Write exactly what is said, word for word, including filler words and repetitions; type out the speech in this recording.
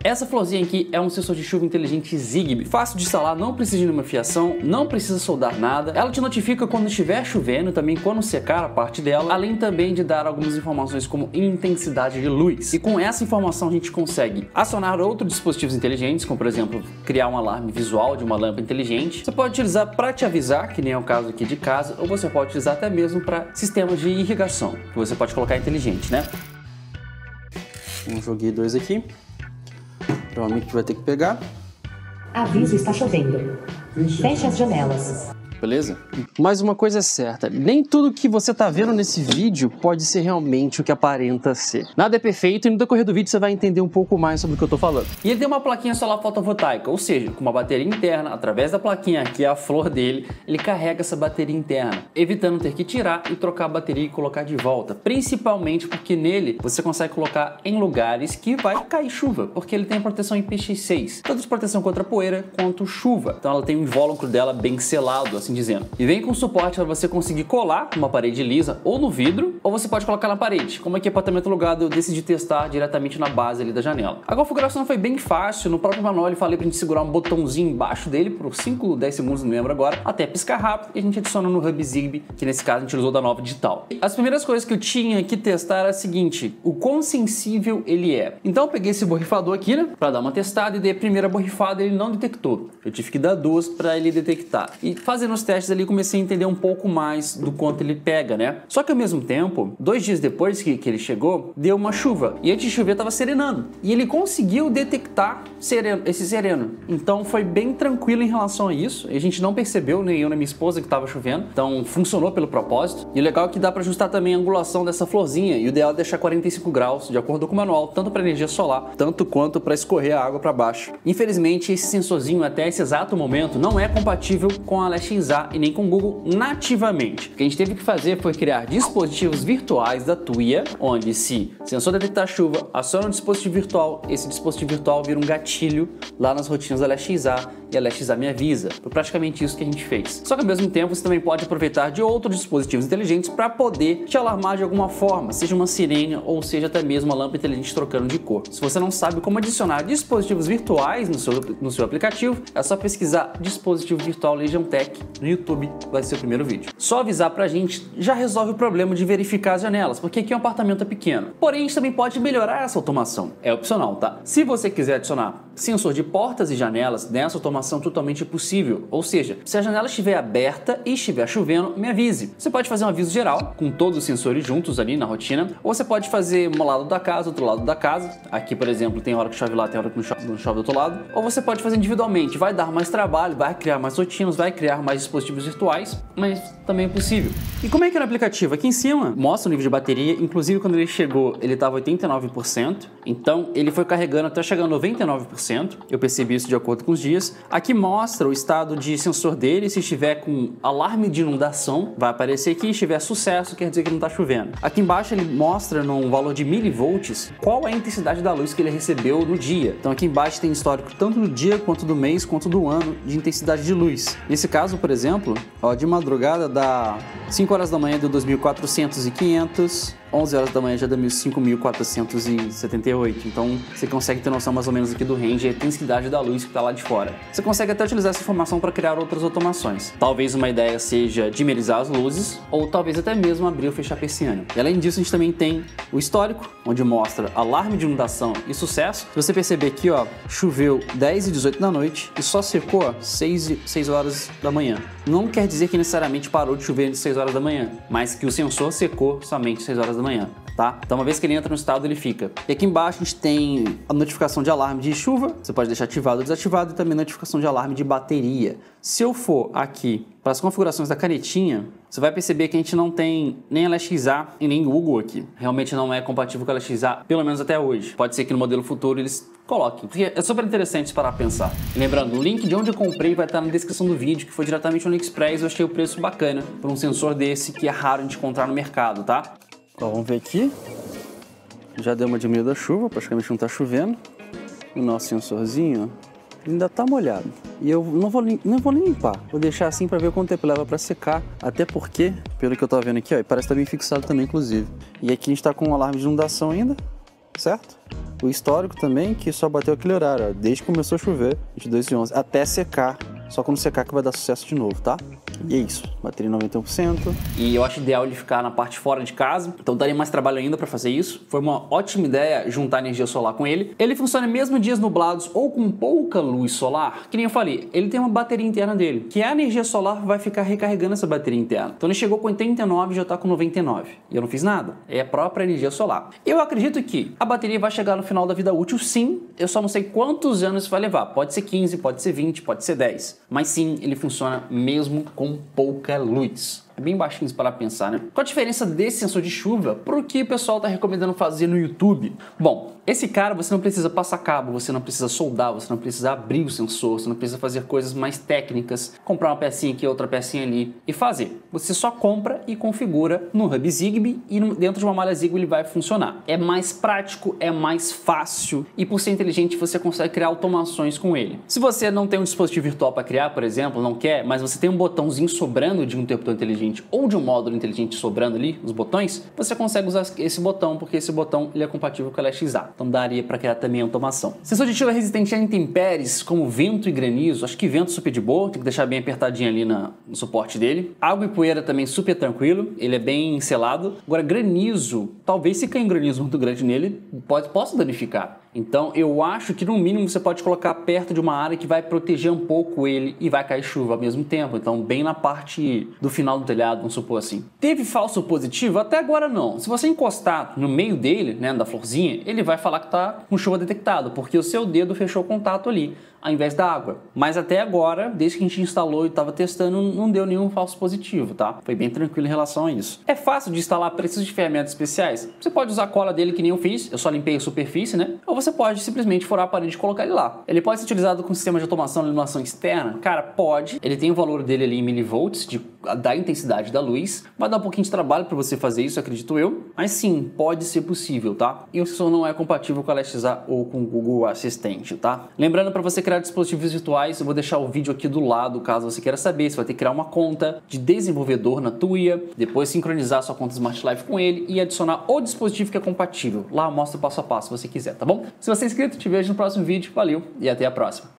Essa florzinha aqui é um sensor de chuva inteligente Zigbee, fácil de instalar, não precisa de nenhuma fiação, não precisa soldar nada. Ela te notifica quando estiver chovendo, também quando secar a parte dela, além também de dar algumas informações como intensidade de luz. E com essa informação a gente consegue acionar outros dispositivos inteligentes, como por exemplo, criar um alarme visual de uma lâmpada inteligente. Você pode utilizar para te avisar, que nem é o caso aqui de casa, ou você pode utilizar até mesmo para sistemas de irrigação, que você pode colocar inteligente, né? Um joguei dois aqui. Provavelmente vai ter que pegar. Aviso, está chovendo. Feche as janelas. Beleza? Mas uma coisa é certa, nem tudo que você tá vendo nesse vídeo pode ser realmente o que aparenta ser. Nada é perfeito e no decorrer do vídeo você vai entender um pouco mais sobre o que eu tô falando. E ele tem uma plaquinha solar fotovoltaica, ou seja, com uma bateria interna, através da plaquinha, que é a flor dele, ele carrega essa bateria interna, evitando ter que tirar e trocar a bateria e colocar de volta. Principalmente porque nele você consegue colocar em lugares que vai cair chuva, porque ele tem proteção I P X seis, tanto de proteção contra poeira quanto chuva. Então ela tem um invólucro dela bem selado, assim dizendo. E vem com suporte para você conseguir colar numa parede lisa ou no vidro, ou você pode colocar na parede. Como aqui é apartamento alugado, eu decidi testar diretamente na base ali da janela. A configuração foi bem fácil, no próprio manual eu falei pra gente segurar um botãozinho embaixo dele por cinco, dez segundos, não lembro agora, até piscar rápido, e a gente adiciona no hub Zigbee, que nesse caso a gente usou da nova digital. As primeiras coisas que eu tinha que testar era a seguinte, o quão sensível ele é. Então eu peguei esse borrifador aqui, né, pra dar uma testada, e dei a primeira borrifada e ele não detectou. Eu tive que dar duas pra ele detectar. E fazendo os testes ali, comecei a entender um pouco mais do quanto ele pega, né? Só que ao mesmo tempo, dois dias depois que, que ele chegou, deu uma chuva. E antes de chover, tava serenando. E ele conseguiu detectar sereno, esse sereno. Então foi bem tranquilo em relação a isso. A gente não percebeu, nem eu nem minha esposa, que tava chovendo. Então funcionou pelo propósito. E o legal é que dá para ajustar também a angulação dessa florzinha. E o ideal é deixar quarenta e cinco graus, de acordo com o manual, tanto para energia solar, tanto quanto para escorrer a água para baixo. Infelizmente, esse sensorzinho até esse exato momento não é compatível com a Alexa e nem com o Google nativamente. O que a gente teve que fazer foi criar dispositivos virtuais da Tuya, onde se o sensor detectar chuva, aciona um dispositivo virtual, esse dispositivo virtual vira um gatilho lá nas rotinas da Alexa e a Alexa me avisa. Foi praticamente isso que a gente fez. Só que ao mesmo tempo você também pode aproveitar de outros dispositivos inteligentes para poder te alarmar de alguma forma, seja uma sirene ou seja até mesmo uma lâmpada inteligente trocando de cor. Se você não sabe como adicionar dispositivos virtuais no seu, no seu aplicativo, é só pesquisar dispositivo virtual Legion Tech no YouTube, vai ser o primeiro vídeo. Só avisar pra gente já resolve o problema de verificar as janelas, porque aqui é um apartamento pequeno. Porém, a gente também pode melhorar essa automação. É opcional, tá? Se você quiser adicionar sensor de portas e janelas nessa automação, totalmente possível. Ou seja, se a janela estiver aberta e estiver chovendo, me avise. Você pode fazer um aviso geral, com todos os sensores juntos ali na rotina, ou você pode fazer um lado da casa, outro lado da casa. Aqui, por exemplo, tem hora que chove lá, tem hora que não chove, não chove do outro lado. Ou você pode fazer individualmente. Vai dar mais trabalho, vai criar mais rotinas, vai criar mais dispositivos virtuais, mas também é possível. E como é que é no aplicativo? Aqui em cima mostra o nível de bateria, inclusive quando ele chegou ele estava oitenta e nove por cento, então ele foi carregando até chegar a noventa e nove por cento, eu percebi isso de acordo com os dias. Aqui mostra o estado de sensor dele, se estiver com alarme de inundação, vai aparecer aqui, se estiver sucesso, quer dizer que não está chovendo. Aqui embaixo ele mostra num valor de milivolts qual é a intensidade da luz que ele recebeu no dia. Então aqui embaixo tem histórico tanto do dia, quanto do mês, quanto do ano de intensidade de luz. Nesse caso, por exemplo, ó, de madrugada dá cinco horas da manhã deu dois mil e quatrocentos e quinhentos, onze horas da manhã já deu cinco mil quatrocentos e setenta e oito, então você consegue ter noção mais ou menos aqui do range e a intensidade da luz que está lá de fora. Você consegue até utilizar essa informação para criar outras automações. Talvez uma ideia seja dimerizar as luzes, ou talvez até mesmo abrir ou fechar a persiana. E além disso, a gente também tem o histórico, onde mostra alarme de inundação e sucesso. Se você perceber aqui, ó, choveu dez e dezoito da noite e só secou ó, seis, seis horas da manhã. Não quer dizer que necessariamente parou de chover de seis horas da manhã, mas que o sensor secou somente seis horas da manhã. Tá? Então uma vez que ele entra no estado, ele fica. E aqui embaixo a gente tem a notificação de alarme de chuva, você pode deixar ativado ou desativado, e também notificação de alarme de bateria. Se eu for aqui para as configurações da canetinha, você vai perceber que a gente não tem nem Alexa e nem Google aqui. Realmente não é compatível com a Alexa, pelo menos até hoje. Pode ser que no modelo futuro eles coloquem, porque é super interessante para pensar. E lembrando, o link de onde eu comprei vai estar na descrição do vídeo, que foi diretamente no AliExpress. Eu achei o preço bacana por um sensor desse que é raro de encontrar no mercado, tá? Então, vamos ver aqui. Já deu uma diminuída da chuva, praticamente não está chovendo. O nosso sensorzinho ainda está molhado. E eu não vou, não vou nem limpar. Vou deixar assim para ver quanto tempo leva para secar. Até porque, pelo que eu tô vendo aqui, ó, parece que tá bem fixado também, inclusive. E aqui a gente está com um alarme de inundação ainda, certo? o histórico também, que só bateu aquele horário, ó, desde que começou a chover, vinte e dois de onze, até secar. Só quando secar que vai dar sucesso de novo, tá? E é isso, bateria noventa e um por cento. E eu acho ideal ele ficar na parte fora de casa, então daria mais trabalho ainda para fazer isso. Foi uma ótima ideia juntar energia solar com ele. Ele funciona mesmo em dias nublados ou com pouca luz solar. Que nem eu falei, ele tem uma bateria interna dele, que a energia solar vai ficar recarregando essa bateria interna. Então ele chegou com oitenta e nove e já tá com noventa e nove. E eu não fiz nada. É a própria energia solar. Eu acredito que a bateria vai chegar no final da vida útil, sim. Eu só não sei quantos anos vai levar. Pode ser quinze, pode ser vinte, pode ser dez. Mas sim, ele funciona mesmo com pouca luz. É bem baixinho para pensar, né? Qual a diferença desse sensor de chuva para o que o pessoal está recomendando fazer no YouTube? Bom, esse cara você não precisa passar cabo, você não precisa soldar, você não precisa abrir o sensor, você não precisa fazer coisas mais técnicas, comprar uma pecinha aqui, outra pecinha ali e fazer. Você só compra e configura no hub Zigbee e dentro de uma malha Zigbee ele vai funcionar. É mais prático, é mais fácil e por ser inteligente você consegue criar automações com ele. Se você não tem um dispositivo virtual para criar, por exemplo, não quer, mas você tem um botãozinho sobrando de um interruptor inteligente ou de um módulo inteligente sobrando ali, os botões, você consegue usar esse botão, porque esse botão ele é compatível com o L X A. Então daria para criar também automação. Sensor de chuva resistente a intempéries, como vento e granizo. Acho que vento super de boa, tem que deixar bem apertadinho ali na, no suporte dele. Água e poeira também super tranquilo, ele é bem selado. Agora granizo, talvez se cair um granizo muito grande nele, pode, possa danificar. Então eu acho que no mínimo você pode colocar perto de uma área que vai proteger um pouco ele e vai cair chuva ao mesmo tempo. Então bem na parte do final do telhado, vamos supor assim. Teve falso positivo? Até agora não. Se você encostar no meio dele, né, da florzinha, ele vai falar que tá com chuva detectado, porque o seu dedo fechou o contato ali, ao invés da água. Mas até agora, desde que a gente instalou e estava testando, não deu nenhum falso positivo, tá? Foi bem tranquilo em relação a isso. É fácil de instalar, precisa de ferramentas especiais? Você pode usar a cola dele que nem eu fiz, eu só limpei a superfície, né? Ou você pode simplesmente furar a parede e colocar ele lá. Ele pode ser utilizado com sistema de automação e iluminação externa? Cara, pode. Ele tem o valor dele ali em milivolts, de, da intensidade da luz. Vai dar um pouquinho de trabalho para você fazer isso, acredito eu. Mas sim, pode ser possível, tá? E o sensor não é compatível com a L X A ou com o Google Assistente, tá? Lembrando, para você criar dispositivos virtuais, eu vou deixar o vídeo aqui do lado, caso você queira saber. Você vai ter que criar uma conta de desenvolvedor na Tuya, depois sincronizar sua conta Smart Life com ele e adicionar o dispositivo que é compatível. Lá eu mostro passo a passo se você quiser, tá bom? Se você é inscrito, te vejo no próximo vídeo. Valeu e até a próxima.